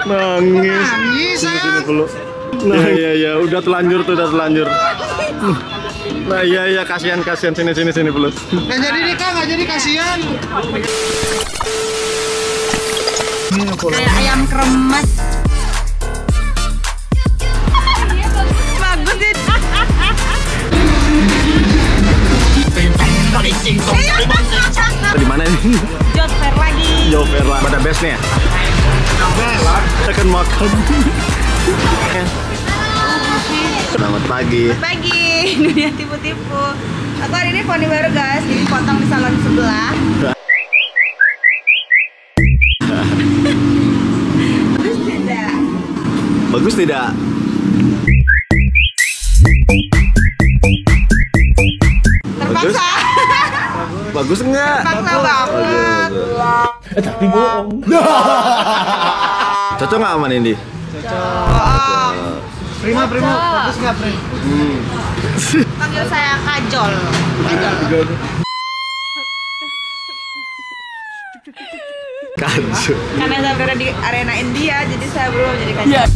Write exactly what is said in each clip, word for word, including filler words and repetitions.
Nangis. Nangis. Sini sini dulu. Nah iya iya udah telanjur tuh udah telanjur. Nah iya iya kasihan kasihan sini sini sini dulu. Nggak jadi nikah nggak jadi kasihan. Kayak ayam kremes. Bagus deh. Di mana ini? Job fair lagi. Job fair lah. Pada best nih ya. Kita akan makan. Selamat pagi. Selamat pagi. Dunia tipu-tipu. Aku hari ini poni baru guys. Jadi potong di salon sebelah. Bagus tidak? Bagus tidak? Terpaksa. Bagus enggak? Terpaksa banget. Eh tapi bohong. Cocok nggak sama Nindi? Bohong. Prima prima bagus nggak Prim? Hmm. Panggil saya Kajol. Kajol. Kacau. Karena saya berada di arena India, jadi saya berubah jadi Kajol. Yeah.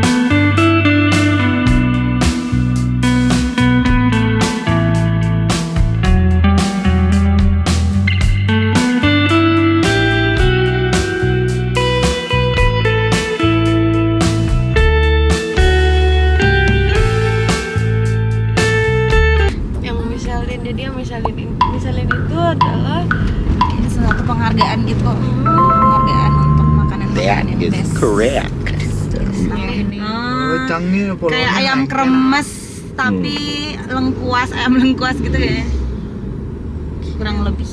Jadi yang misalin, misalin itu adalah ini suatu penghargaan gitu, penghargaan untuk makanan-makanan yang best. Correct. Ini Canggih kayak ayam kremes tapi lengkuas, ayam lengkuas gitu ya, kurang lebih.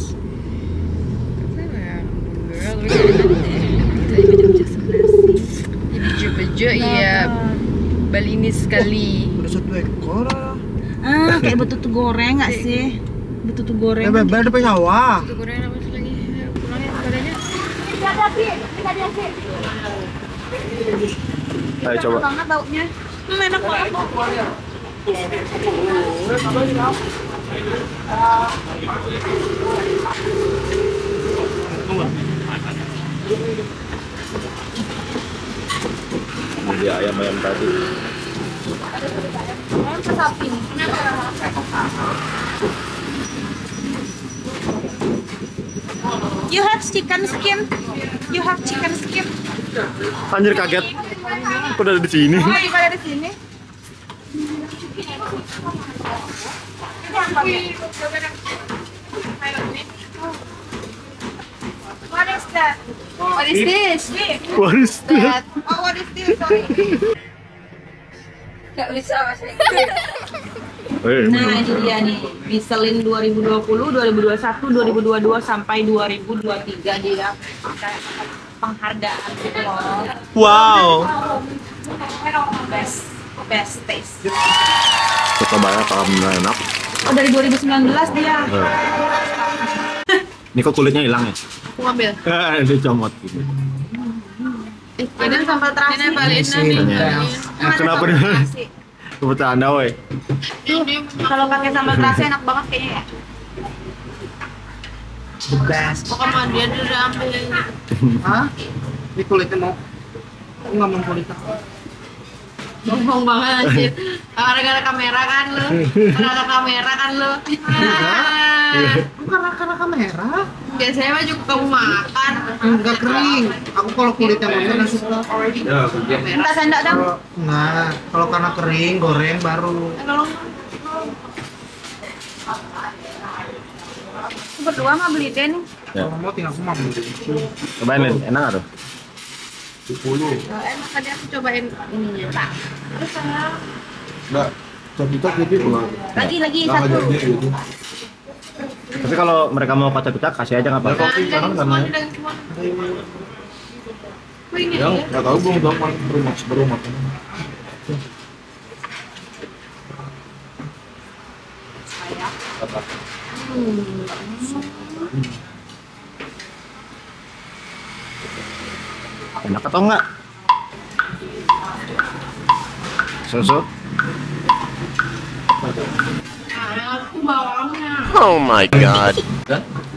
bejo-bejo iya Balinis sekali. Udah satu ekor. Ah, kayak betutu goreng nggak sih? Betutu goreng. Ya beber depan sawah. Itu goreng apa sih lagi? Pulangnya badannya. Ayo coba. Enak banget baunya. Hmm, enak banget. Ini ayam-ayam tadi. Sapi. You have chicken skin. You have chicken skin. Anjir kaget. Aku udah di sini. Oh, di pada di sini. What is that? What is this? What is that? Oh, what is this? Sorry. Gak bisa bahasa Inggris. Eh, Nah ini dia nih, Michelin dua ribu dua puluh, dua ribu dua puluh satu, dua ribu dua puluh dua sampai dua ribu dua puluh tiga dia kayak penghargaan gitu loh. Wow. Best, best taste. Coba banyak kalau benar enak. Oh dari dua ribu sembilan belas dia. Ini kok kulitnya hilang ya? Aku ngambil. Eh, dia comot gitu. Eh, Ini sambal terasi. ini balikin nih. Nah, kenapa dia? Kebetulan anda, woi. Kalau pakai sambal terasi enak banget kayaknya ya. The best. Pokoknya dia udah ambil. Hah? Ini kulitnya mau? Aku nggak mau kulitnya. Bohong banget anjir. Gara-gara kamera kan lu. Gara-gara kamera kan lu. Karena karena kamera. Biasanya mah juga kamu makan. Enggak kering. Aku kalau kulitnya mau nggak suka. Minta sendok dong. Kalau nah, kalau karena kering goreng baru. Kalau Berdua mah beli deh nih. Ya. Kalau mau tinggal aku mau beli. Cobain, Lin. Enak nggak tuh? sepuluh. enak tadi aku cobain ininya. Tak. Terus saya Enggak. Cocok gitu pulang. Lagi lagi satu. gitu. Tapi kalau mereka mau kocak-kocak, kasih aja nggak apa-apa. Kopi sekarang kan ya? dan semua. Oh, ini Yang ya. nggak tahu belum tahu paling baru makan baru makan. Enak atau enggak? Susu? Aku bawangnya. Oh my god.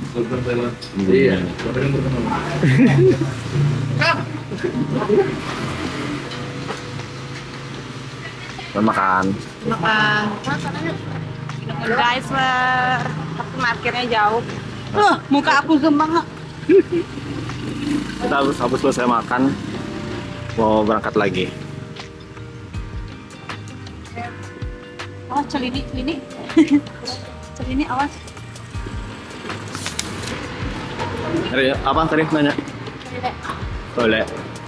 Iya. makan. Makan. Driver, tapi parkirnya jauh. Loh, muka aku gembang. Kita habis habis selesai makan, mau berangkat lagi. Oh, celini, celini. Celini, awas. Tadi apa tadi nanya? Boleh.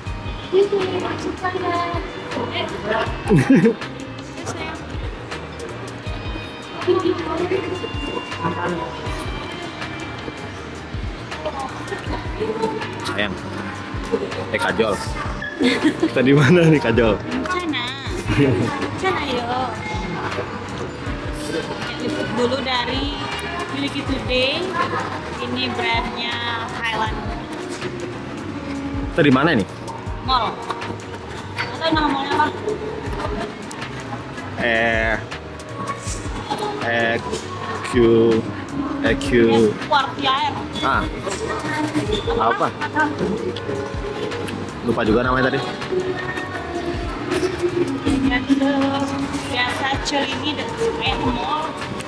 Sayang. Eh Kajol. Kita di mana nih Kajol? Sana. Sana yuk. Liput dulu dari Miliki Today. Ini brandnya Thailand. Kita di mana nih? Mall. Atau nama mallnya apa? Eh E Q E Q Quartier. ah apa? Lupa juga namanya tadi. Itu biasa celini dan Square Mall.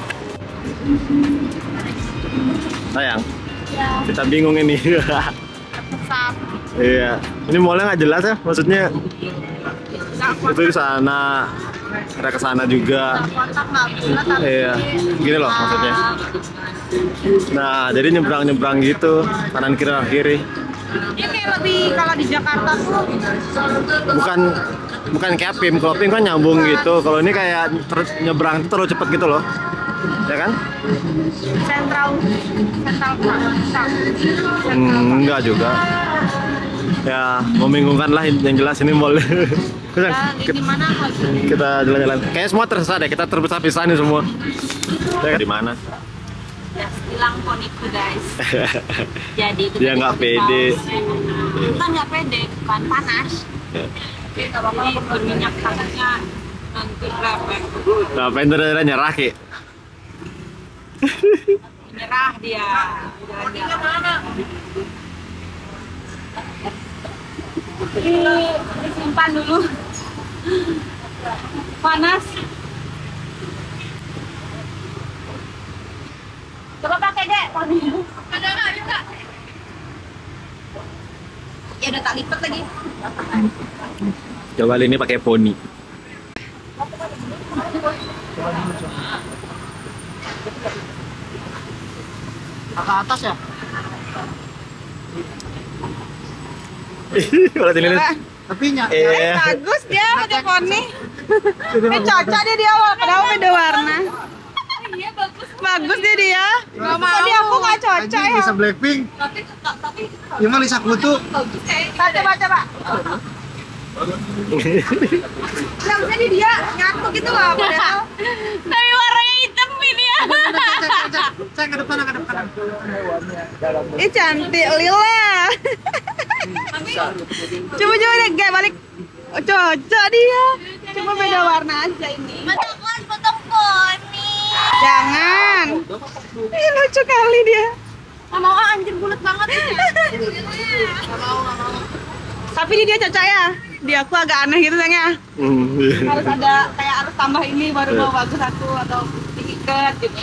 Sayang, Ya, kita bingung ini. pesat. Iya, ini mallnya nggak jelas ya, maksudnya itu di sana, ada ke sana juga. Kotak nggak bulat tapi Iya, gini loh maksudnya. Nah, jadi nyebrang-nyebrang gitu, kanan kiri kanan kiri. Ini kayak lebih kalau di Jakarta tuh Bukan bukan kayak P I M, kalau P I M kan nyambung gitu. Kalau ini kayak ter- nyebrang itu terlalu cepet gitu loh, ya kan? sentral sentral sentral. Hmm, enggak juga. Ya, membingungkan lah yang jelas ini mall. Dan ini mana lagi? Kita jalan-jalan. Kayak semua tersesat deh, kita terpisah-pisah nih semua. Ya, di mana? Ya, hilang poniku guys. Jadi itu Dia tadi nggak kopi pede. paus. Bukan nggak pede, bukan panas. Ya. Jadi berminyak tangannya nanti berapa? Nah, Pender udah nyerah Ki. Nyerah dia. Jalan-jalan. Ini disimpan dulu. Panas. Coba pakai deh, poni. Ada nggak juga? Ya udah tak lipat lagi. Coba ini pakai poni. Ke atas ya? Kalau sini nih. Tapi nya Eh, Bagus dia pakai poni. Eh cocok dia dia padahal beda warna. Iya bagus. Bagus dia dia. Nggak Kok dia aku nggak cocok anjing ya? bisa Blackpink. Tapi tapi Ya mah Lisa Kutu. bagus kayak. Coba coba. Yang jadi dia nyatu gitu loh padahal. Tapi warnanya hitam ini ya. Saya ke depan, ke depan. Ih cantik lila. Coba coba deh gak balik. Oh, cocok dia. Cuma beda warna aja ini. Fotokan foto poni. Jangan. Ih lucu kali dia. Nggak mau ah, anjir bulat banget. Tapi ini dia cocok ya. Dia aku agak aneh gitu sayangnya. hmm, iya. Harus ada kayak harus tambah ini baru mau bagus satu atau diikat gitu.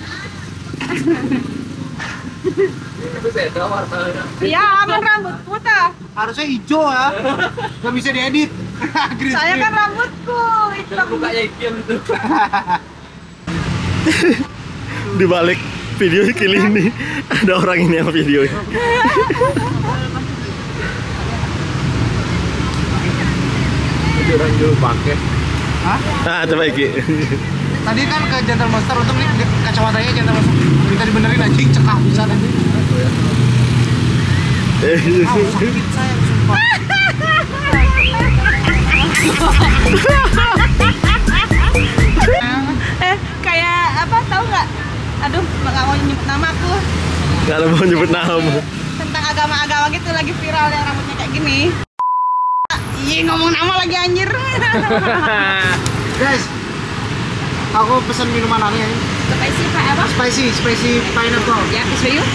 Iya, kan rambutku ta. Harusnya hijau ya. Gak bisa diedit. Green Saya screen. kan rambutku hitam. Di balik video kali ini ada orang ini yang video. Orang dulu pakai. Hah? Nah, coba Iki. Tadi kan ke Gentle Monster untuk nih kacamatanya Gentle Monster. Kita dibenerin anjing cekak bisa nanti. Eh, Ah, sakit saya sumpah. Eh, kayak apa tahu nggak? Aduh, nggak mau nyebut nama aku. nggak ada mau nyebut nama. Tentang agama-agama gitu lagi viral yang rambutnya kayak gini. Iya ngomong nama lagi anjir. Guys, aku pesan minuman aneh ini. Spicy kayak apa? Spicy, spicy pineapple. Ya, kesuyu.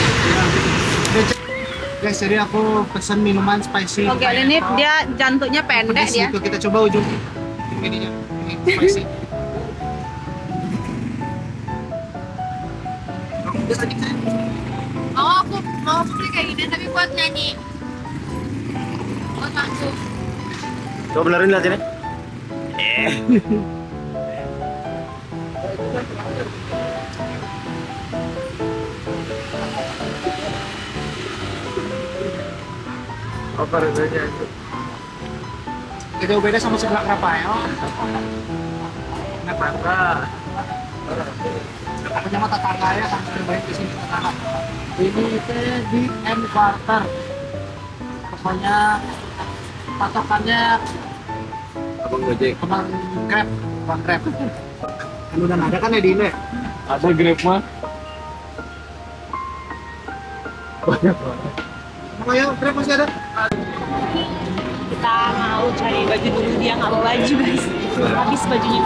Guys, jadi aku pesan minuman spicy. Oke, ini dia jantungnya pendek Pedes dia. gitu. Kita coba ujung ininya. Spicy. Mau aku mau aku beli kayak gini tapi buat nyanyi. Buat langsung. Coba benerin lihat ini. Apa rasanya itu? Jauh beda sama sebelah Rafael. Nah, tangga. Apanya mata tangga ya kan terbaik di sini tetangga. Ini teh di M Quarter. Pokoknya patokannya Abang Gojek. Abang Grab, Abang Grab. Kan udah ada kan ya di ini? Ada Grab mah. Banyak banget. Oh ya, Grab masih ada? Kita mau cari baju dulu, dia nggak bawa baju guys. Habis bajunya.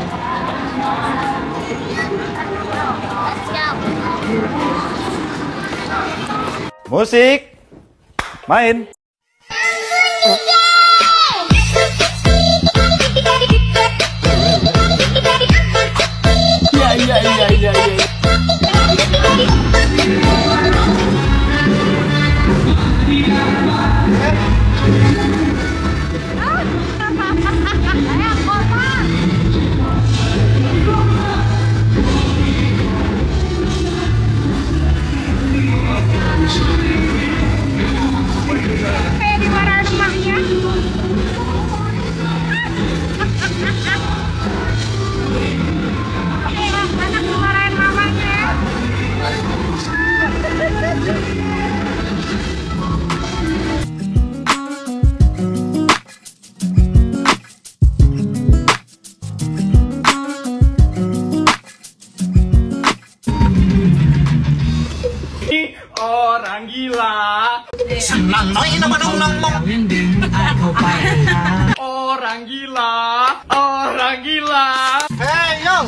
Musik, main. Ya ya ya ya ya. Kayak dimarahin emaknya. Kayak anak dimarahin mamanya. Orang gila. Senang noy nama dong nong mong. Orang gila. Orang gila. Hei yo.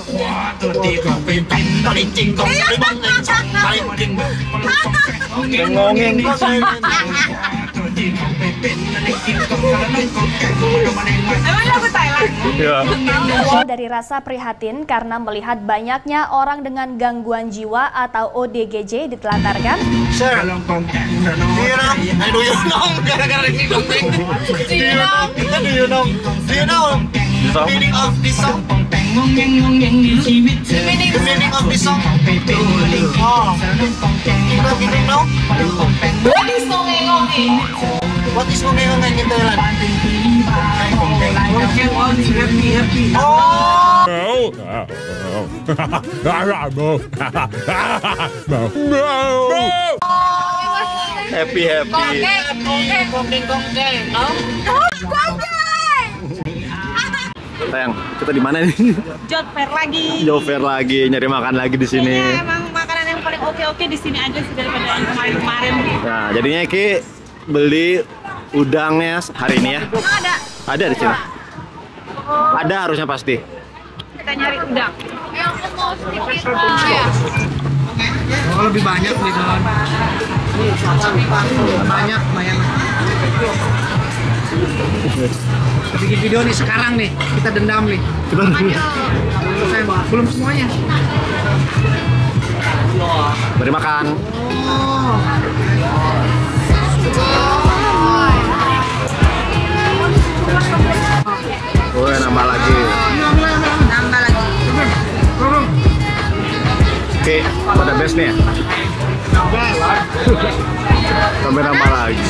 Ngomongin Emang lagu Thailand? ya. Dari rasa prihatin karena melihat banyaknya orang dengan gangguan jiwa atau O D G J ditelantarkan. Sir, do you know? I do you know? Gara-gara ini dongeng. Do you know? Do you know? Do you know? The meaning of this song? The meaning of this song? Oh, kita gini know? What is ngomong-ngomong? What is ngomong-ngomong in Thailand? Oh, Happy happy. Sayang, kita di mana nih? Job fair lagi. Jauh fair lagi, nyari makan lagi di sini. Kayaknya emang makanan yang paling oke-oke di sini aja sih daripada yang kemarin-kemarin. Nah, jadinya Ki beli udangnya hari ini ya. Oh, ada. Ada di sini. Ada harusnya pasti. Kita nyari udang. Yang mau sedikit ya. oh lebih banyak nih kawan. Banyak, lumayan. Bikin video nih sekarang nih, kita dendam nih. Saya belum semuanya. Beri makan. Oh, nambah lagi. Nambah lagi. Oke, pada best nih ya. Sampai nambah lagi.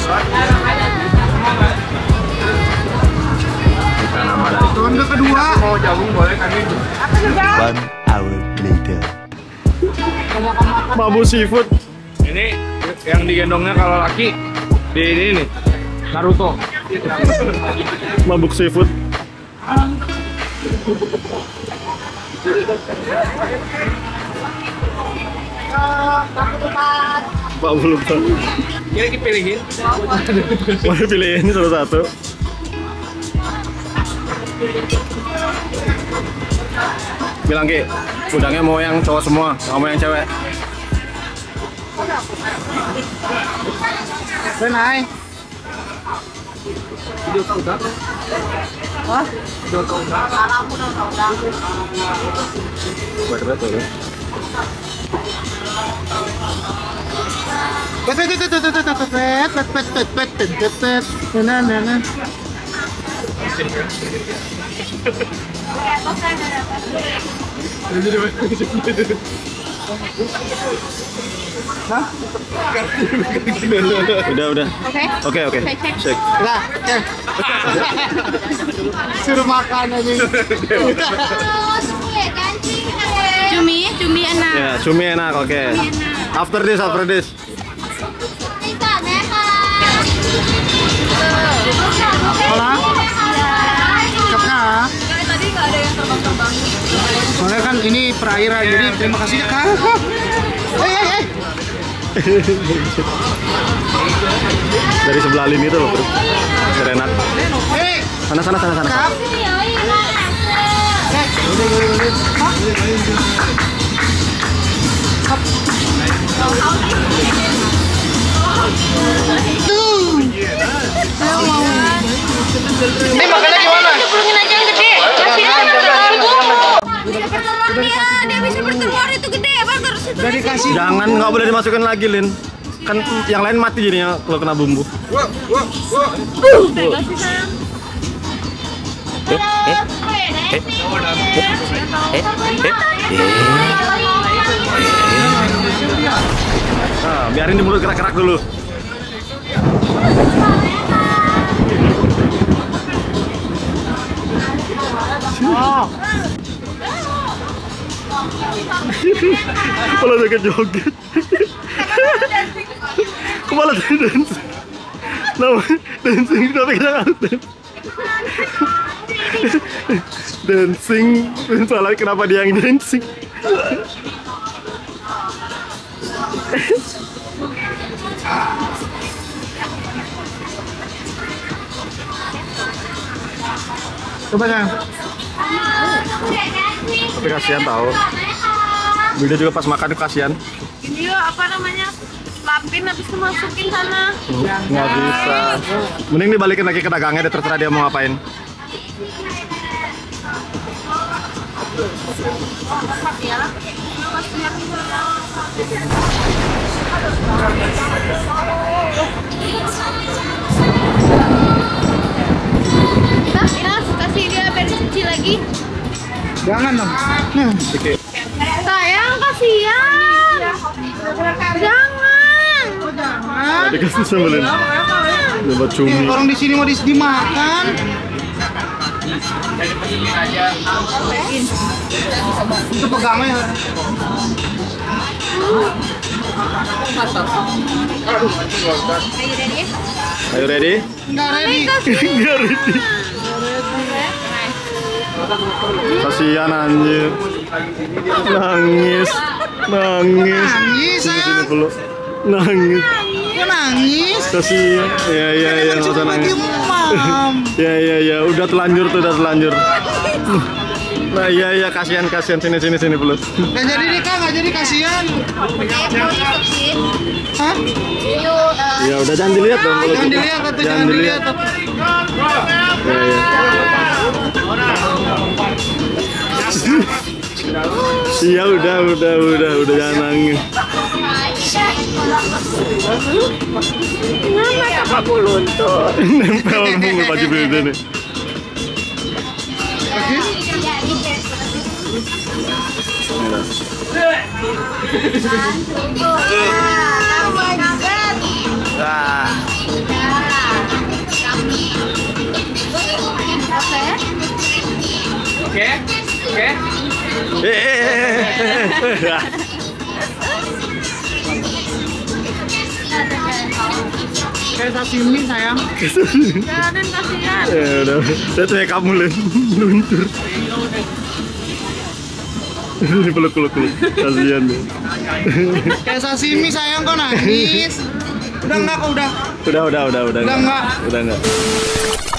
Kita nambah lagi. Ronde kedua. Mau jagung boleh kan ini? One hour later. Mabu seafood. Ini yang digendongnya kalau laki di ini nih Naruto. Mabuk seafood. Mabu lupa. Kira dipilihin. Boleh pilihin salah satu. Bilang Ki, udangnya mau yang cowok semua, nggak mau yang cewek. Renai. Wah. Udah, udah. Oke. Oke, oke. Cek. Lah, eh. Suruh makan aja. Cumi, cumi enak. Ya, cumi enak, oke. After this, after this. Hola. Kakak. Tadi nggak ada yang terbang-terbang. Soalnya kan ini perairan, jadi terima kasih ya kak. Eh, eh, eh. Dari sebelah lini itu loh, bro. Serenat. Eh, Sana, sana, sana, sana. kak. Tuh. Saya mau. Ini makannya gimana? Cemplungin aja yang gede. Kasihan bertelur. Bisa bertelur dia, dia bisa bertelur itu gede banget. Udah dikasih. Jangan, nggak boleh dimasukin lagi, Lin. Kan yang lain mati jadinya kalau kena bumbu. Nah, biarin di mulut kerak-kerak dulu. Kepala joget joget. Kepala dancing. Nama dancing tapi kita harus dancing. Dancing, salah kenapa dia yang dancing? Coba kan. Tapi kasihan tahu. Bida juga pas makan itu kasihan. Ini yuk, apa namanya? Lapin habis itu masukin sana. Nggak bisa. Mending dibalikin lagi ke dagangnya, deh, terserah dia mau ngapain. Kita, kita kasih dia biar dicuci lagi. Jangan dong. Sayang, kasihan. Jangan. Jangan. Dikasih sambelin. Dapat cumi. Orang di sini mau dis dimakan. Itu pegangnya. Ayo ready? Enggak ready. Nggak ready. Kasihan anjir. Nangis. Nangis. Nangis, Sini sini sayang. dulu. Nangis. Kok nangis? Kasihan. Ya ya ya, nggak usah nangis. Ya ya ya, udah telanjur tuh, udah telanjur. Nah iya iya, kasihan kasihan, sini sini sini pelus. Nggak jadi nih kak, nggak jadi kasihan. Hah? Ya udah, jangan dilihat dong. kalau Jangan gitu. dilihat atau jangan dilihat. Ya ya. Iya udah udah udah udah jangan nangis. Nempel bumbu baju beda nih. Oke, oke. Eh, eh, eh, eh, eh. Kayak sashimi sayang. Jangan, kasihan. Ya udah, saya tuh kamu Len, luncur. Ini peluk peluk peluk, kasihan deh. Kayak sashimi sayang, kok nangis. Udah enggak kok udah. Udah udah udah udah. Udah enggak. Udah enggak.